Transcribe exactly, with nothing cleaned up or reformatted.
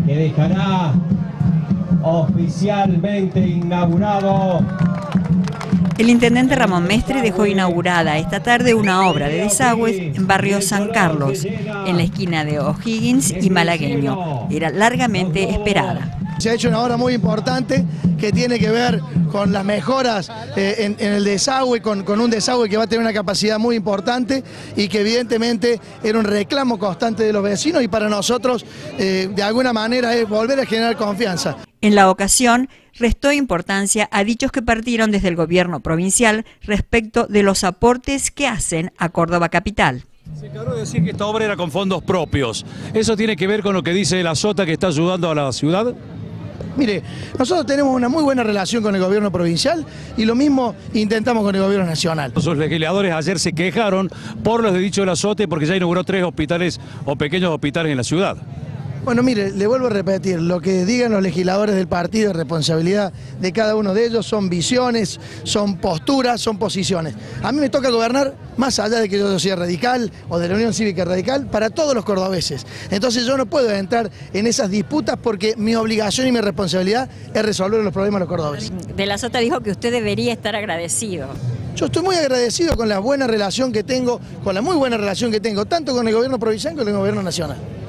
que dejará oficialmente inaugurado. El intendente Ramón Mestre dejó inaugurada esta tarde una obra de desagües en barrio San Carlos, en la esquina de O'Higgins y Malagueño. Era largamente esperada. Se ha hecho una obra muy importante que tiene que ver con las mejoras eh, en, en el desagüe, con, con un desagüe que va a tener una capacidad muy importante y que evidentemente era un reclamo constante de los vecinos y para nosotros eh, de alguna manera es volver a generar confianza. En la ocasión, restó importancia a dichos que partieron desde el gobierno provincial respecto de los aportes que hacen a Córdoba Capital. Se acabó de decir que esta obra era con fondos propios. ¿Eso tiene que ver con lo que dice la Sota que está ayudando a la ciudad? Mire, nosotros tenemos una muy buena relación con el gobierno provincial y lo mismo intentamos con el gobierno nacional. Los legisladores ayer se quejaron por los dichos de la Sota porque ya inauguró tres hospitales o pequeños hospitales en la ciudad. Bueno, mire, le vuelvo a repetir, lo que digan los legisladores del partido es responsabilidad de cada uno de ellos, son visiones, son posturas, son posiciones. A mí me toca gobernar más allá de que yo sea radical o de la Unión Cívica Radical, para todos los cordobeses. Entonces yo no puedo entrar en esas disputas porque mi obligación y mi responsabilidad es resolver los problemas de los cordobeses. De la Sota dijo que usted debería estar agradecido. Yo estoy muy agradecido con la buena relación que tengo, con la muy buena relación que tengo, tanto con el gobierno provincial como con el gobierno nacional.